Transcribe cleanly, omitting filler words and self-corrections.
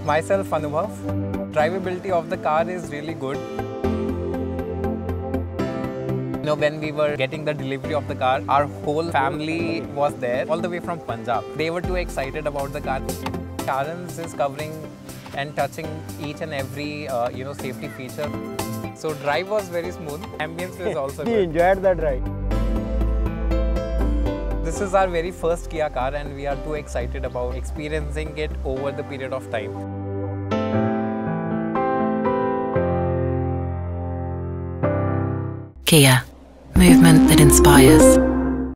Myself, Anubhav. Drivability of the car is really good. When we were getting the delivery of the car, our whole family was there, all the way from Punjab. They were too excited about the car. Carens is covering and touching each and every safety feature. So drive was very smooth. Ambience was also good. We enjoyed the drive. This is our very first Kia car and we are too excited about experiencing it over the period of time. Kia, movement that inspires.